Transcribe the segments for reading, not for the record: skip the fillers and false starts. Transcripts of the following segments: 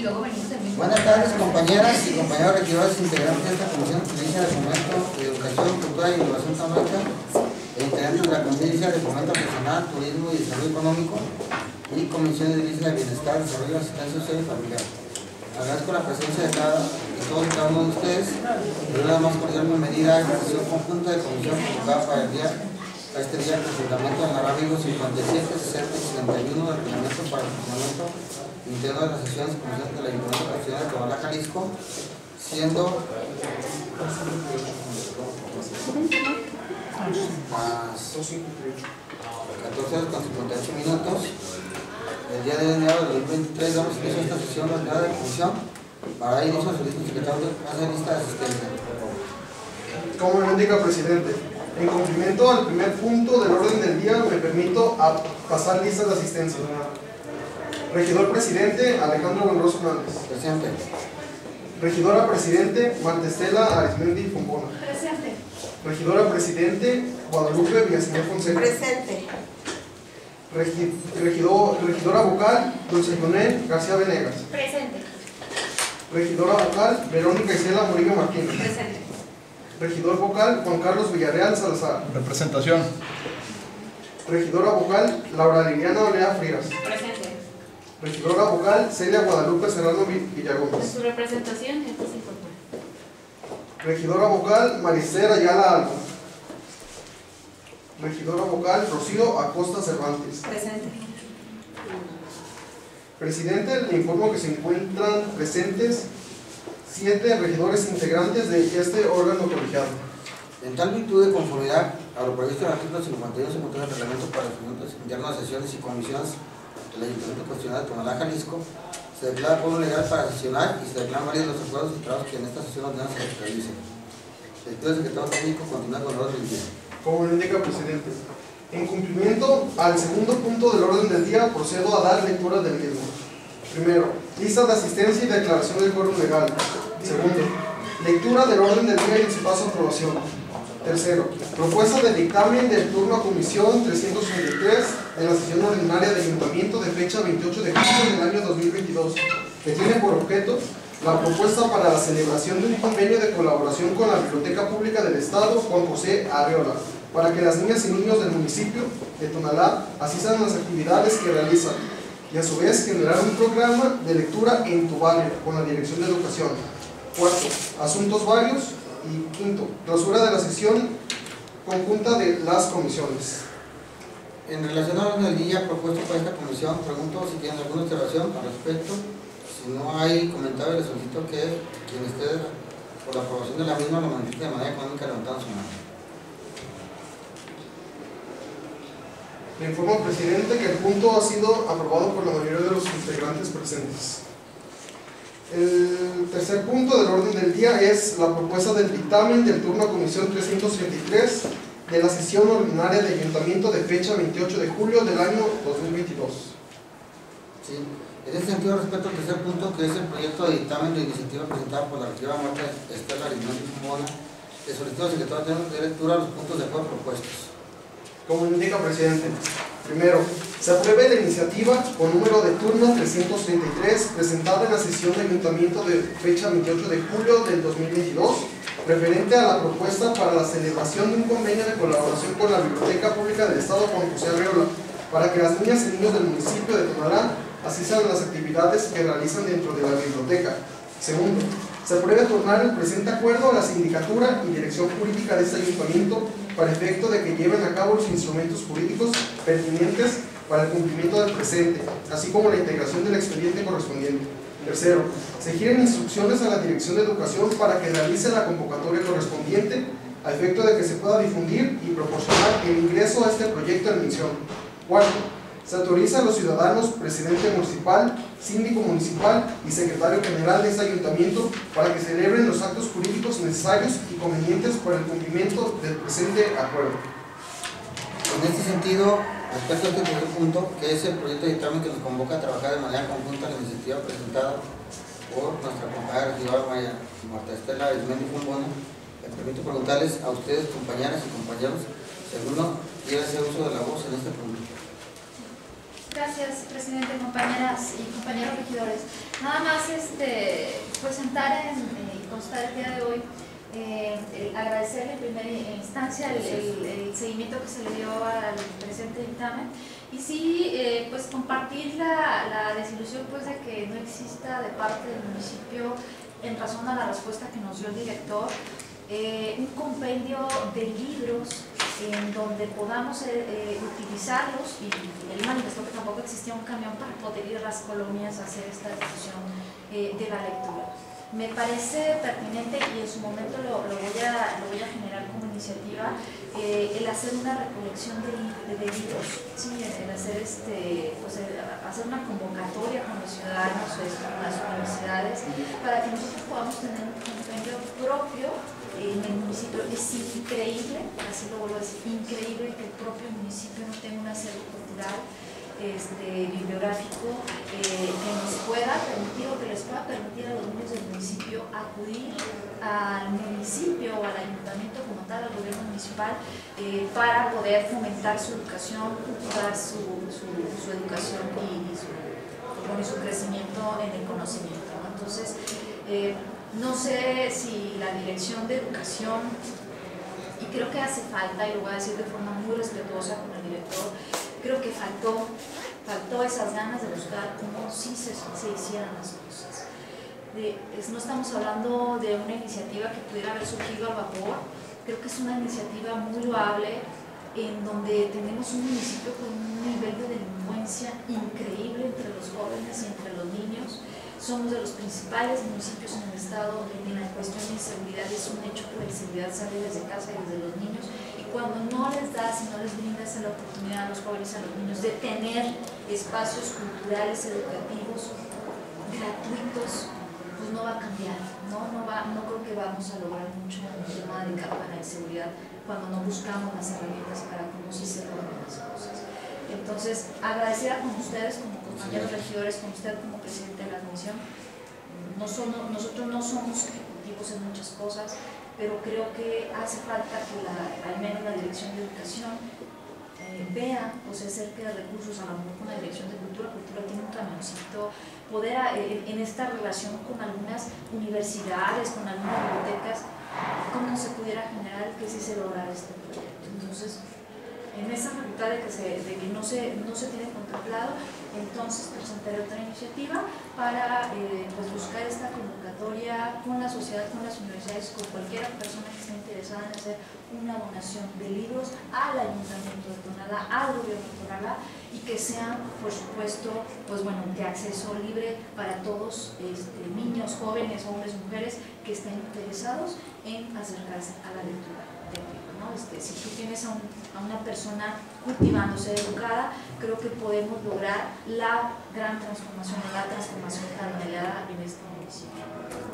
y luego venimos del mismo. Buenas tardes, compañeras y compañeros regidores integrantes de esta Comisión de Conciencia de Fomento de Educación, Cultura y Innovación Tamaulica, e integrantes de la Conciencia de Fomento Personal, Turismo y Desarrollo Económico y Comisión de Bienestar, Desarrollo, Asistencia Social y Familiar. Agradezco la presencia de todos y cada uno de ustedes. Doy la más cordial bienvenida a esta sesión conjunta de comisión convocada para este día el fundamento del Arábigo 57, 60 y 71 del reglamento para el funcionamiento interno de las sesiones de comisión del Ayuntamiento Constitucional de Tonalá, Jalisco, siendo las 14:58. El día de enero de 2023 damos inicio a esta sesión ordenada de comisión para dar inicio a su lista secretario de lista de asistencia. Como me indica el presidente, en cumplimiento al primer punto del orden del día, me permito pasar listas de asistencia. Regidor presidente, Alejandro Buenrostro Hernández. Presente. Regidora presidente, Marta Estela Arizmendi Fombona. Presente. Regidora presidente, Guadalupe Villaseñor Fonseca. Presente. Regidora vocal, Dulce Ionel García Venegas. Presente. Regidora vocal, Verónica Isela Murillo Martínez. Presente. Regidor vocal, Juan Carlos Villarreal Salazar. Representación. Regidora vocal, Laura Liliana Olea Frías. Presente. Regidora vocal, Celia Guadalupe Serrano En Villagómez. su representación, esto se informa. Regidora vocal, Maricela Ayala Alba. Regidora vocal, Rocío Acosta Cervantes. Presente. Presidente, le informo que se encuentran presentes 7 regidores integrantes de este órgano colegiado. En tal virtud de conformidad a lo previsto en el artículo 51 del reglamento para los funcionamientos internos de sesiones y comisiones del Ayuntamiento Constitucional de Tonalá, Jalisco, se declara pueblo legal para sesionar y se declaran válidos los acuerdos y trabajos que en esta sesión ordenada se realicen. El secretario técnico continúa con el orden del día. Como lo indica el presidente, en cumplimiento al segundo punto del orden del día, procedo a dar lectura del mismo. Primero, lista de asistencia y declaración del quórum legal. Segundo, lectura del orden del día y su paso a aprobación. Tercero, propuesta de dictamen del turno a comisión 363 en la sesión ordinaria de Ayuntamiento de fecha 28 de julio del año 2022, que tiene por objeto la propuesta para la celebración de un convenio de colaboración con la Biblioteca Pública del Estado Juan José Arreola, para que las niñas y niños del municipio de Tonalá asistan a las actividades que realizan y a su vez generar un programa de lectura en tu barrio con la Dirección de Educación. Cuarto, asuntos varios. Y quinto, clausura de la sesión conjunta de las comisiones. En relación al orden del día propuesto para esta comisión, pregunto si tienen alguna observación al respecto. Si no hay comentario, les solicito que quien esté por la aprobación de la misma lo manifieste de manera económica levantando su mano. Le informo al presidente que el punto ha sido aprobado por la mayoría de los integrantes presentes. El tercer punto del orden del día es la propuesta del dictamen del turno a comisión 333 de la sesión ordinaria de Ayuntamiento de fecha 28 de julio del año 2022. Sí. En este sentido, respecto al tercer punto, que es el proyecto de dictamen de iniciativa presentada por la regidora Marta Estela Arizmendi Fombona, le solicito al secretario de lectura los puntos de acuerdo propuestos. Como indica el presidente, primero, se apruebe la iniciativa con número de turno 333 presentada en la sesión de Ayuntamiento de fecha 28 de julio del 2022, referente a la propuesta para la celebración de un convenio de colaboración con la Biblioteca Pública del Estado Juan José Arreola, para que las niñas y niños del municipio de Tonalá asistan a las actividades que realizan dentro de la biblioteca. Segundo, se apruebe tornar el presente acuerdo a la sindicatura y dirección jurídica de este ayuntamiento para efecto de que lleven a cabo los instrumentos jurídicos pertinentes para el cumplimiento del presente, así como la integración del expediente correspondiente. Tercero, se giren instrucciones a la Dirección de Educación para que realice la convocatoria correspondiente a efecto de que se pueda difundir y proporcionar el ingreso a este proyecto en mención. Cuarto, se autoriza a los ciudadanos, presidente municipal, síndico municipal y secretario general de este ayuntamiento para que celebren los actos jurídicos necesarios y convenientes para el cumplimiento del presente acuerdo. En este sentido, respecto a este primer punto, que es el proyecto de dictamen que nos convoca a trabajar de manera conjunta en la iniciativa presentada por nuestra compañera regidora Marta Estela Arizmendi Fombona, me permito preguntarles a ustedes, compañeras y compañeros, si alguno quiere hacer uso de la voz en este punto. Gracias, presidente, compañeras y compañeros regidores. Nada más presentar y constar el día de hoy, agradecerle en primera instancia el seguimiento que se le dio al presente dictamen y sí, pues compartir la desilusión pues de que no exista de parte del municipio, en razón a la respuesta que nos dio el director, un compendio de libros en donde podamos utilizarlos, y él manifestó que tampoco existía un camión para poder ir a las colonias a hacer esta difusión de la lectura. Me parece pertinente y en su momento lo voy a generar como iniciativa, el hacer una recolección de libros, ¿sí? El hacer, hacer una convocatoria con los ciudadanos, con las universidades, para que nosotros podamos tener un compendio propio en el municipio. Es increíble, así lo vuelvo a decir, increíble que el propio municipio no tenga un acervo cultural bibliográfico que nos pueda permitir o que les pueda permitir a los niños del municipio acudir al municipio o al ayuntamiento como tal, al gobierno municipal, para poder fomentar su educación cultural, su educación y su crecimiento en el conocimiento. Entonces, no sé si la dirección de educación, y creo que hace falta, y lo voy a decir de forma muy respetuosa con el director, creo que faltó esas ganas de buscar cómo sí se hicieran las cosas. No estamos hablando de una iniciativa que pudiera haber surgido al vapor, creo que es una iniciativa muy loable, en donde tenemos un municipio con un nivel de delincuencia increíble entre los jóvenes y entre los niños. Somos de los principales municipios en el estado en la cuestión de inseguridad. Es un hecho que la inseguridad sale desde casa y desde los niños, y cuando no les das y no les brindas la oportunidad a los jóvenes y a los niños de tener espacios culturales, educativos, gratuitos, pues no va a cambiar, no creo que vamos a lograr mucho en el tema de campaña de seguridad cuando no buscamos las herramientas para cómo sí se logran las cosas. Entonces, agradecida con ustedes como compañeros regidores, con usted como presidente de la comisión. Nosotros no somos ejecutivos en muchas cosas, pero creo que hace falta que al menos la Dirección de Educación vea o se acerque de recursos, a lo mejor con la Dirección de Cultura. Cultura tiene un camioncito, poder en esta relación con algunas universidades, con algunas bibliotecas, cómo se pudiera generar que sí se lograra este proyecto. Entonces, en esa facultad de que no se tiene contemplado, entonces presentaré otra iniciativa para buscar esta convocatoria con la sociedad, con las universidades, con cualquier persona que esté interesada en hacer una donación de libros al Ayuntamiento de Tonalá, al gobierno de Tonalá, y que sean, por supuesto, de acceso libre para todos, niños, jóvenes, hombres, mujeres, que estén interesados en acercarse a la lectura del libro. Si tú tienes a una persona cultivándose, educada, creo que podemos lograr la gran transformación, tan anhelada en este municipio.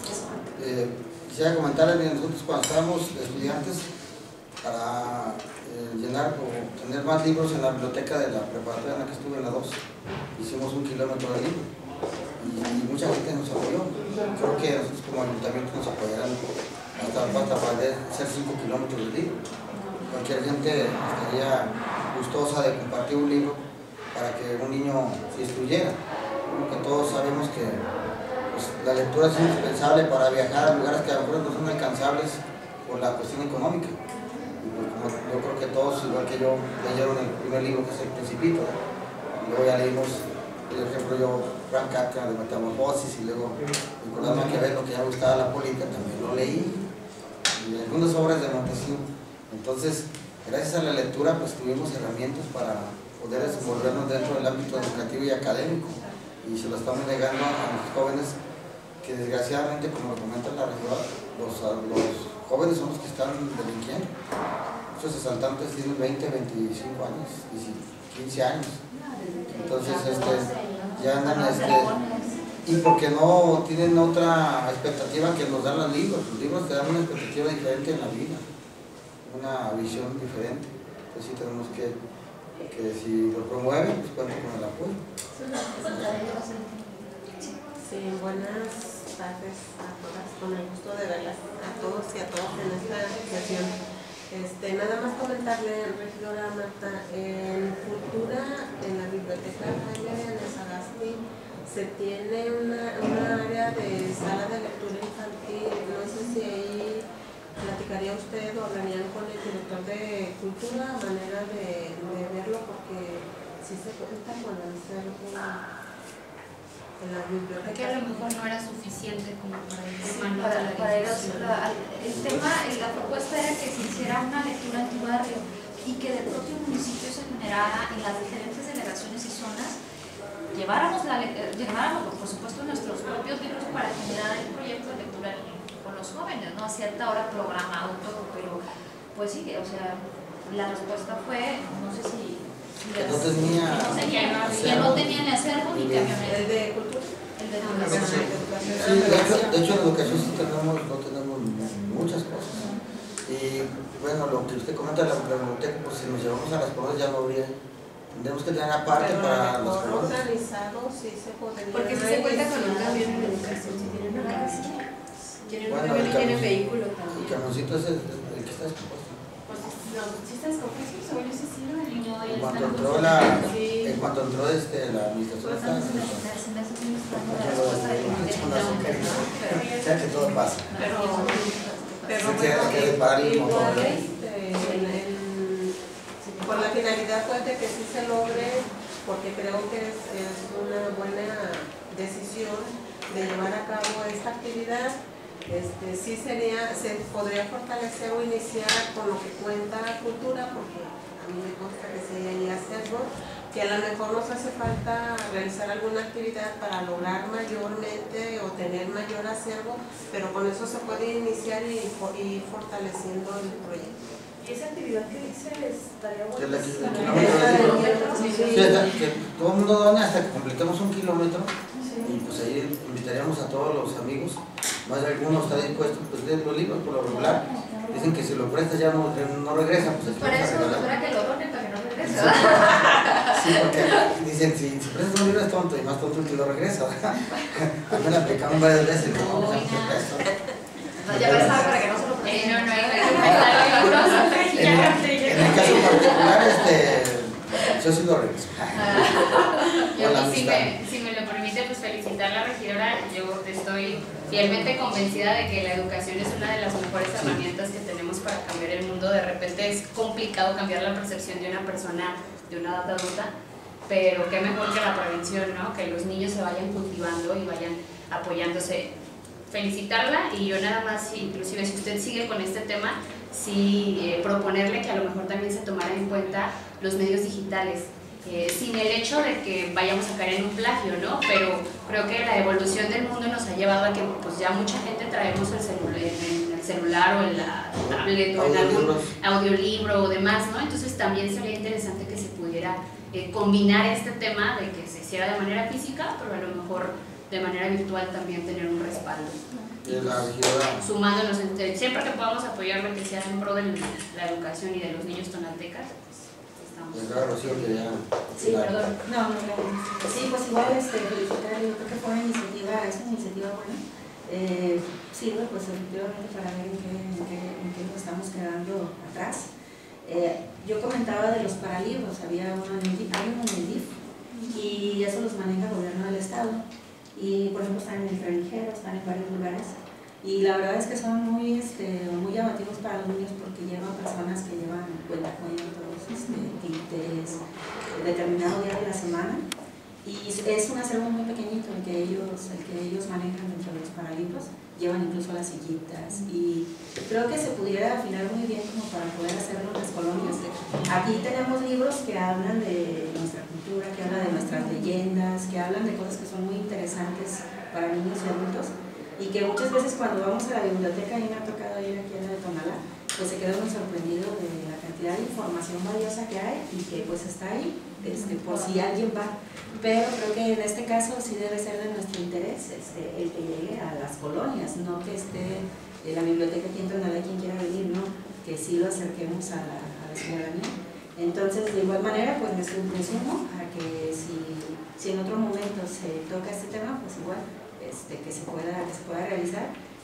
Quisiera comentarles que nosotros cuando estábamos estudiantes, para llenar o tener más libros en la biblioteca de la preparatoria en la que estuve, en la 2, hicimos 1 kilómetro de libro y mucha gente nos apoyó. Creo que nosotros como ayuntamiento nos apoyarán hasta poder hacer 5 kilómetros de libro. Cualquier gente estaría gustosa de compartir un libro para que un niño se instruyera. Porque todos sabemos que la lectura es indispensable para viajar a lugares que a lo mejor no son alcanzables por la cuestión económica. Y pues, como yo creo que todos, igual que yo, leyeron el primer libro, que es El Principito, luego ya leímos, por ejemplo, yo Frank Kafka de Metamorfosis, y luego Nicolás Maquiavelo, que ya me gustaba la política, también lo leí, y algunas obras de Montesquieu. Entonces, gracias a la lectura, pues tuvimos herramientas para poder desenvolvernos dentro del ámbito educativo y académico, y se lo estamos negando a los jóvenes, que desgraciadamente, como lo comenta la regidora, los jóvenes son los que están delinquiendo. Muchos asaltantes tienen 20, 25 años, 15 años. Entonces, ya andan, y porque no tienen otra expectativa que nos dan los libros te dan una expectativa diferente en la vida, una visión diferente. Entonces sí tenemos que si lo promueven, pues cuenten con el apoyo. Sí, buenas tardes a todas, con el gusto de verlas a todos y a todas en esta sesión. Nada más comentarle, regidora Marta, en cultura, en la biblioteca Jaime de Sagasti, se tiene una área de sala de lectura infantil. No sé si ahí platicaría usted o hablarían con el director de cultura a manera de verlo, porque si se cuenta con hacerlo en la biblioteca. Que a lo mejor no era suficiente como para ir el tema, la propuesta era que se hiciera una lectura en tu barrio y que del propio municipio se generara en las diferentes delegaciones y zonas, lleváramos por supuesto nuestros propios libros para generar el proyecto de lectura con los jóvenes, ¿no? A cierta hora programado todo, pero pues sí, o sea, la respuesta fue, no sé si que no tenía ni acervo ni camioneta. ¿El de cultura? El de Sí, de hecho en educación sí no tenemos muchas cosas. Y bueno, lo que usted comenta de la biblioteca, pues si nos llevamos a las colonias ya no habría. Tendremos que tener aparte para los colonias. Organizado sí se podría. Porque si se cuenta con un camión en educación, si tienen una cabecilla. Tienen un Bueno, camión y tienen el vehículo El también. camioncito es el que está descompuesto. Pues no, si está descompuesto, según yo sí sirve. En cuanto entró la administración O sea que todo pasa. Pero Sí, que para el motor. Con la finalidad pues de que sí se logre, porque creo que es una buena decisión de llevar a cabo esta actividad. Sí se podría fortalecer o iniciar con lo que cuenta cultura, porque a mí me consta que sí hay acervo, que a lo mejor nos hace falta realizar alguna actividad para lograr mayormente o tener mayor acervo, pero con eso se puede iniciar y ir fortaleciendo el proyecto. ¿Y esa actividad que dice estaría buena? Que todo el mundo done hasta que completemos 1 kilómetro y pues ahí invitaríamos a todos los amigos, más de alguno está dispuesto, pues de los libros por lo regular dicen que si lo prestas ya no regresa, pues por eso espera que lo donen para que no regrese. Sí, porque dicen si prestas un libro es tonto y más tonto el que lo regresa. A mí me la aplicaron varias veces, no, Ya pensaba para que no se lo presten. En el caso particular, yo sí lo regreso. Si me lo permite, pues felicitar a la regidora. Yo estoy fielmente convencida de que la educación es una de las mejores herramientas que tenemos para cambiar el mundo. De repente es complicado cambiar la percepción de una persona de una edad adulta, pero qué mejor que la prevención, ¿no? Que los niños se vayan cultivando y vayan apoyándose. Felicitarla, y yo nada más, inclusive si usted sigue con este tema, sí proponerle que a lo mejor también se tomara en cuenta los medios digitales, sin el hecho de que vayamos a caer en un plagio, ¿no? Pero creo que la evolución del mundo nos ha llevado a que pues ya mucha gente traemos en el celular o en la tablet o en algún audiolibro o demás, ¿no? Entonces también sería interesante que se pudiera combinar este tema de que se hiciera de manera física, pero a lo mejor de manera virtual también tener un respaldo. Sumándonos, siempre que podamos apoyar lo que sea en pro de la educación y de los niños tonaltecas, pues estamos. Sí, perdón. No, sí, pues igual felicitar, yo creo que fue una iniciativa buena. Sirve pues efectivamente para ver en qué nos estamos quedando atrás. Yo comentaba de los paralibros, hay uno en el DIF y eso los maneja el gobierno del estado. Y por ejemplo están en el extranjero, están en varios lugares y la verdad es que son muy llamativos para los niños porque llevan personas que llevan cuentacuentos, tintes, determinado día de la semana, y es un acervo muy pequeñito el que ellos manejan dentro de los paralibros, llevan incluso las sillitas y creo que se pudiera afinar muy bien como para poder hacerlo en las colonias. Aquí tenemos libros que hablan de nuestra cultura, que hablan de nuestras leyendas, que hablan de cosas que son muy interesantes para niños y adultos y que muchas veces cuando vamos a la biblioteca, y me ha tocado ir aquí a la de Tonalá, pues se queda muy sorprendido de la cantidad de información valiosa que hay y que pues está ahí por si alguien va. Pero creo que en este caso sí debe ser de nuestro interés el que llegue a las colonias, no que esté en la biblioteca aquí en Tonalá quien quiera venir, no, que sí lo acerquemos a la ciudadanía. Entonces, de igual manera, pues me sumo a que si en otro momento se toca este tema, pues igual que se pueda realizar.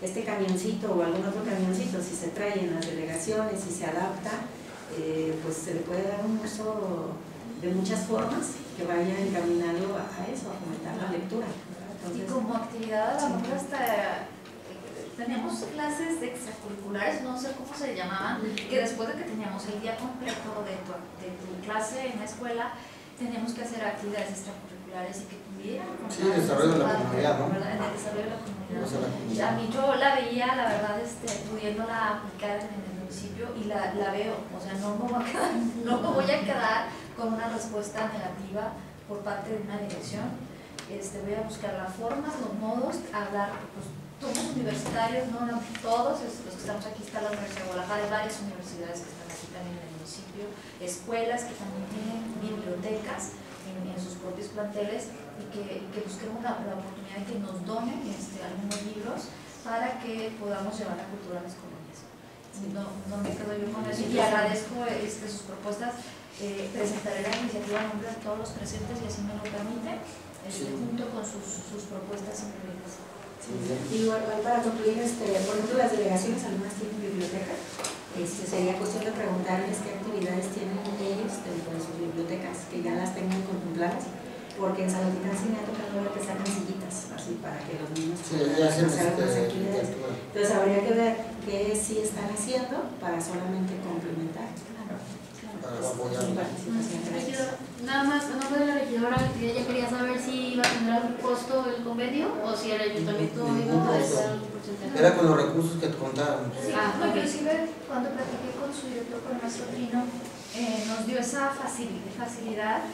este camioncito o algún otro camioncito, si se trae en las delegaciones y se adapta, pues se le puede dar un uso de muchas formas que vaya encaminado a eso, a fomentar la lectura. Entonces, y como actividad, a lo mejor hasta teníamos clases de extracurriculares, no sé cómo se llamaban, que después de que teníamos el día completo de tu clase en la escuela, teníamos que hacer actividades extracurriculares y que tuvieran sí, el desarrollo de la comunidad, ¿no? ¿verdad? El desarrollo de la comunidad. O sea, la comunidad. A mí yo la veía, la verdad, pudiéndola aplicar en el municipio y la veo, o sea, no me voy a quedar con una respuesta negativa por parte de una dirección. Voy a buscar las formas, los modos, hablar, pues somos universitarios, no todos los que estamos aquí, está la Universidad de Guadalajara, hay varias universidades que están aquí también en el municipio, escuelas que también tienen bibliotecas en sus propios planteles y que busquemos la oportunidad de que nos donen algunos libros para que podamos llevar la cultura a las colonias. No me quedo yo con eso y agradezco sus propuestas. Presentaré la iniciativa a nombre de todos los presentes y así me lo permite, junto con sus propuestas incluidas. Y bueno, para concluir, por ejemplo, las delegaciones algunas tienen biblioteca. Sería cuestión de preguntarles qué actividades tienen ellos dentro de sus bibliotecas, que ya las tengan contempladas, porque en Salamanca sí me ha tocado ver que sacan sillitas, así para que los niños puedan hacer algunas actividades. Entonces habría que ver qué sí están haciendo para solamente complementar. Nada más, a nombre de la regidora, ella quería saber si iba a tener algún costo el convenio o si el ayuntamiento iba a dar un porcentaje. Era con los recursos que te contaron. Sí, inclusive cuando platiqué con su director, con el maestro Trino, nos dio esa facilidad.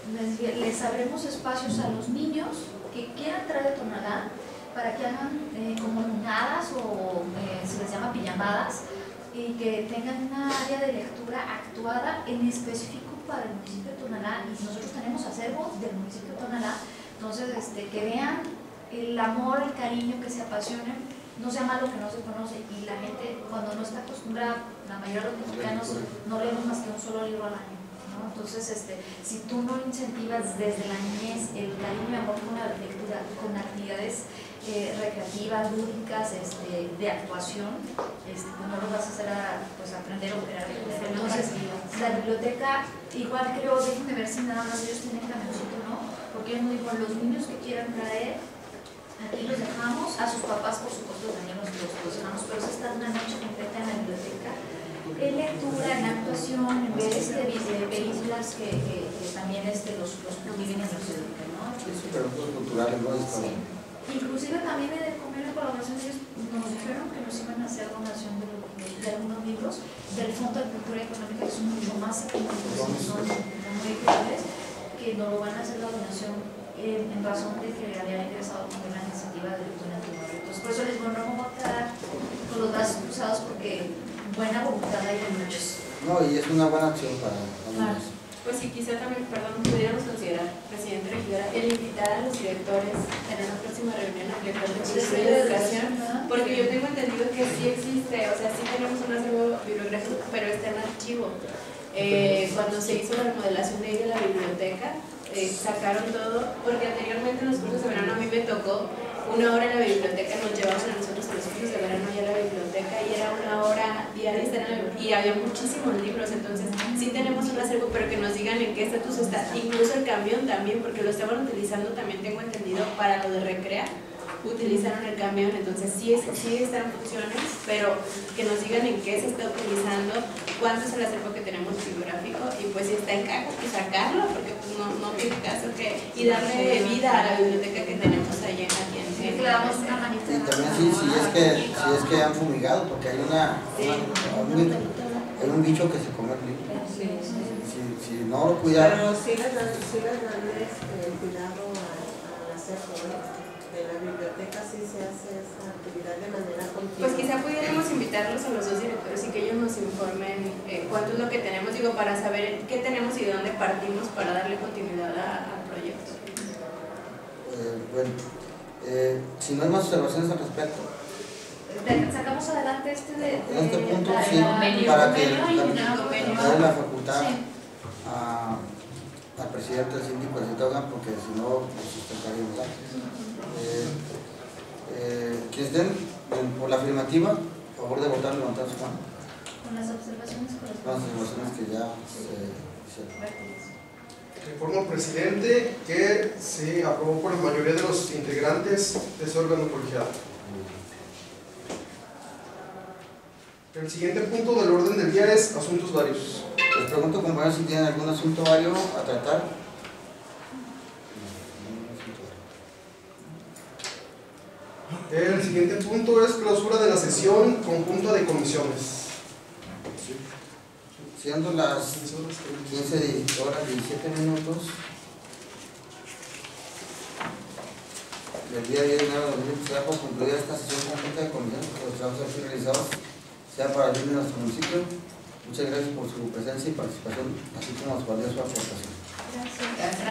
Les abrimos espacios a los niños que quieran traer de Tonalá para que hagan como lunadas o se les llama pijamadas, y que tengan una área de lectura actuada en específico para el municipio de Tonalá, y nosotros tenemos acervo del municipio de Tonalá, entonces que vean el amor, el cariño, que se apasionen, no se ama lo que no se conoce, y la gente cuando no está acostumbrada, la mayoría de los mexicanos no leemos más que un solo libro al año, ¿no? Entonces si tú no incentivas desde la niñez el cariño y amor con la lectura, con actividades recreativas, lúdicas, de actuación, no lo vas a hacer aprender a operar. Entonces, la biblioteca, igual creo, déjenme ver si nada más ellos tienen camioncito, ¿no? Porque ellos me dijo, los niños que quieran traer, aquí los dejamos, a sus papás, por supuesto, también los dejamos, pero es estar una noche completa en la biblioteca, en lectura, en actuación, en ver películas que también los prohíben en la biblioteca, ¿no? Sí, productos culturales, ¿no? Sí. Inclusive también en el convenio de colaboración ellos nos dijeron que nos iban a hacer donación de algunos libros del Fondo de Cultura Económica, que son mucho más económicos, son muy eficaces, que nos lo van a hacer la donación en razón de que habían ingresado con la iniciativa de lectura antigua. Entonces por eso les digo, no me voy a quedar con los brazos cruzados, porque buena voluntad hay de muchos. No, y es una buena acción para claro. Pues sí, quizá también, pudiéramos considerar, presidente regidora, el invitar a los directores en una próxima reunión al director de Cultura y Educación, porque yo tengo entendido que sí existe, o sea, sí tenemos un acervo bibliográfico, pero está en archivo. Cuando se hizo la remodelación de la biblioteca, sacaron todo, porque anteriormente en los cursos de verano a mí me tocó una hora en la biblioteca, nos llevaban a nosotros los cursos de verano ya a la biblioteca y era una hora diaria estar en la biblioteca, y había muchísimos libros, entonces sí tenemos un acervo, pero que nos digan en qué estatus está, incluso el camión también, porque lo estaban utilizando, también tengo entendido, para lo de recrea, utilizaron el camión, entonces sí están en funciones, pero que nos digan en qué se está utilizando, cuánto es el acervo que tenemos bibliográfico, y pues si está en caja, pues sacarlo, porque pues no tiene caso y darle vida a la biblioteca que tenemos allá aquí en le damos una manita. Y también si es que han fumigado, porque hay un bicho que se come el libro. Si no lo cuidaron. Pero sí les dan cuidado al acervo de la biblioteca, sí se hace esa actividad de manera continua. Pues quizá pudiéramos invitarlos a los dos directores y que ellos nos informen cuánto es lo que tenemos, para saber qué tenemos y de dónde partimos para darle continuidad al proyecto. Bueno, si no hay más observaciones al respecto. Sacamos adelante en este punto, sí, para que darle la facultad al presidente del síndico de Citaugan, porque si no, nos sustentaríamos. Quienes estén Por la afirmativa, a favor de votar, levantar su mano. Con las observaciones Las observaciones que ya se Informo al presidente que se aprobó por la mayoría de los integrantes de ese órgano colegiado. El siguiente punto del orden del día es asuntos varios. Les pregunto, compañeros, si tienen algún asunto vario a tratar. El siguiente punto es clausura de la sesión conjunta de comisiones. Siendo las 15 horas 17 minutos del día 10 de enero de 2020, se da por concluida esta sesión conjunta de comisiones que los trabajos aquí realizados sea para el bien de nuestro municipio. Muchas gracias por su presencia y participación, así como por su aportación. Gracias.